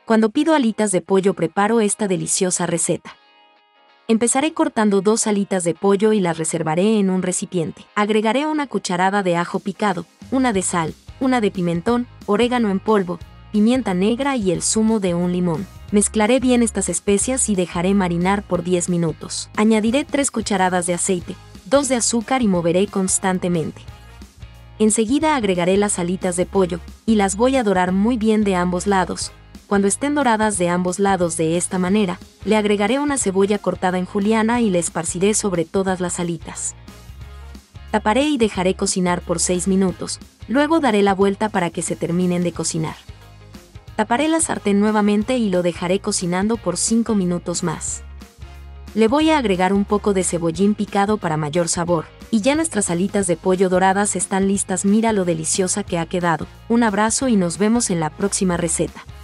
Cuando pido alitas de pollo preparo esta deliciosa receta. Empezaré cortando 2 alitas de pollo y las reservaré en un recipiente. Agregaré una cucharada de ajo picado, una de sal, una de pimentón, orégano en polvo, pimienta negra y el zumo de un limón. Mezclaré bien estas especias y dejaré marinar por 10 minutos. Añadiré 3 cucharadas de aceite, 2 de azúcar y moveré constantemente. Enseguida agregaré las alitas de pollo, y las voy a dorar muy bien de ambos lados. Cuando estén doradas de ambos lados de esta manera, le agregaré una cebolla cortada en juliana y le esparciré sobre todas las alitas. Taparé y dejaré cocinar por 6 minutos, luego daré la vuelta para que se terminen de cocinar. Taparé la sartén nuevamente y lo dejaré cocinando por 5 minutos más. Le voy a agregar un poco de cebollín picado para mayor sabor, y ya nuestras alitas de pollo doradas están listas. Mira lo deliciosa que ha quedado. Un abrazo y nos vemos en la próxima receta.